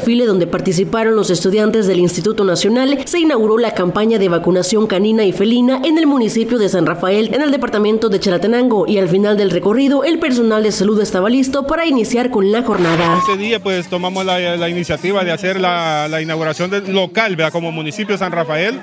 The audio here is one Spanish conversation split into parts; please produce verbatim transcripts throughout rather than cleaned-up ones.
desfile donde participaron los estudiantes del Instituto Nacional, se inauguró la campaña de vacunación canina y felina en el municipio de San Rafael, en el departamento de Chalatenango, y al final del recorrido el personal de salud estaba listo para iniciar con la jornada. Ese día pues tomamos la, la iniciativa de hacer la, la inauguración del local, ¿verdad? Como municipio de San Rafael,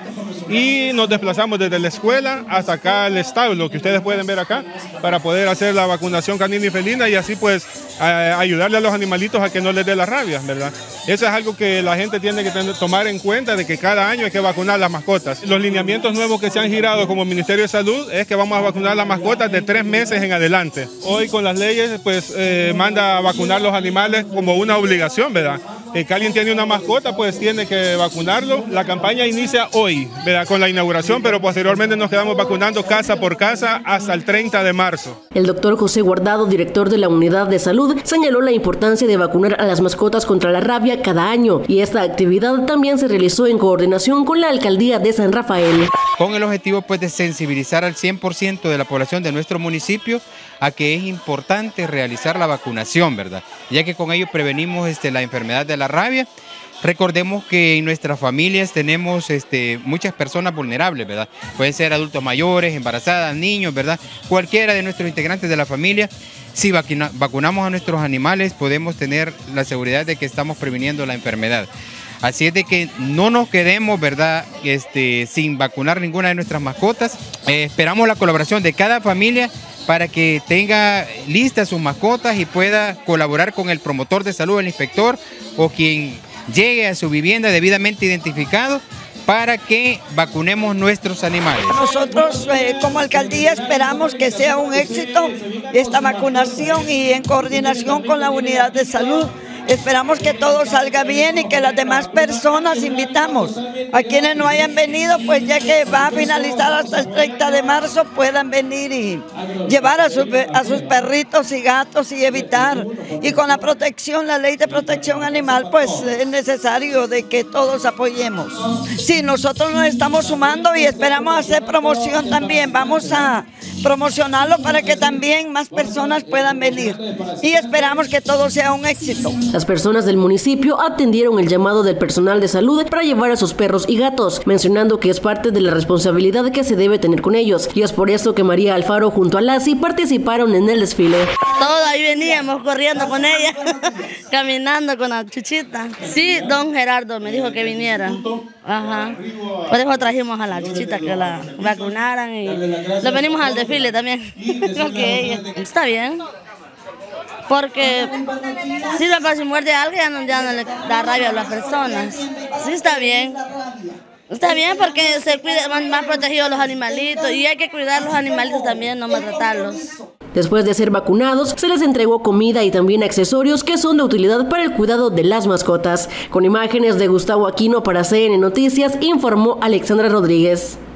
y nos desplazamos desde la escuela hasta acá al establo que ustedes pueden ver acá para poder hacer la vacunación canina y felina y así pues a, ayudarle a los animalitos a que no les dé la rabia, ¿verdad? Eso es algo que la gente tiene que tener, tomar en cuenta, de que cada año hay que vacunar las mascotas. Los lineamientos nuevos que se han girado como Ministerio de Salud es que vamos a vacunar las mascotas de tres meses en adelante. Hoy con las leyes pues eh, manda a vacunar los animales como una obligación, ¿verdad? Eh, que alguien tiene una mascota, pues tiene que vacunarlo. La campaña inicia hoy, ¿verdad? Con la inauguración, pero posteriormente nos quedamos vacunando casa por casa hasta el treinta de marzo. El doctor José Guardado, director de la Unidad de Salud, señaló la importancia de vacunar a las mascotas contra la rabia cada año, y esta actividad también se realizó en coordinación con la Alcaldía de San Rafael. Con el objetivo pues de sensibilizar al cien por ciento de la población de nuestro municipio a que es importante realizar la vacunación, ¿verdad? Ya que con ello prevenimos este, la enfermedad de la rabia. Recordemos que en nuestras familias tenemos este, muchas personas vulnerables, ¿verdad? Pueden ser adultos mayores, embarazadas, niños, ¿verdad? Cualquiera de nuestros integrantes de la familia. Si vacuna, vacunamos a nuestros animales, podemos tener la seguridad de que estamos previniendo la enfermedad. Así es de que no nos quedemos, ¿verdad?, este, sin vacunar ninguna de nuestras mascotas. Eh, esperamos la colaboración de cada familia para que tenga listas sus mascotas y pueda colaborar con el promotor de salud, el inspector o quien llegue a su vivienda debidamente identificado para que vacunemos nuestros animales. Nosotros eh, como alcaldía esperamos que sea un éxito esta vacunación y en coordinación con la unidad de salud. Esperamos que todo salga bien y que las demás personas invitamos a quienes no hayan venido, pues ya que va a finalizar hasta el treinta de marzo, puedan venir y llevar a sus, a sus perritos y gatos y evitar. Y con la protección, la ley de protección animal, pues es necesario de que todos apoyemos. Sí, nosotros nos estamos sumando y esperamos hacer promoción también. Vamos a promocionarlo para que también más personas puedan venir. Y esperamos que todo sea un éxito. Las personas del municipio atendieron el llamado del personal de salud para llevar a sus perros y gatos, mencionando que es parte de la responsabilidad que se debe tener con ellos, y es por eso que María Alfaro junto a Lassi participaron en el desfile. Todos ahí veníamos corriendo con ella, caminando con la chuchita. Sí, don Gerardo me dijo que viniera. Ajá. Por eso trajimos a la chuchita que la vacunaran y lo venimos al desfile también. Creo que ella está bien. Porque si la si muerde a alguien ya no, ya no le da rabia a las personas. Sí está bien. Está bien porque se cuida, más protegidos los animalitos y hay que cuidar los animalitos también, no maltratarlos. Después de ser vacunados, se les entregó comida y también accesorios que son de utilidad para el cuidado de las mascotas. Con imágenes de Gustavo Aquino para C N Noticias, informó Alexandra Rodríguez.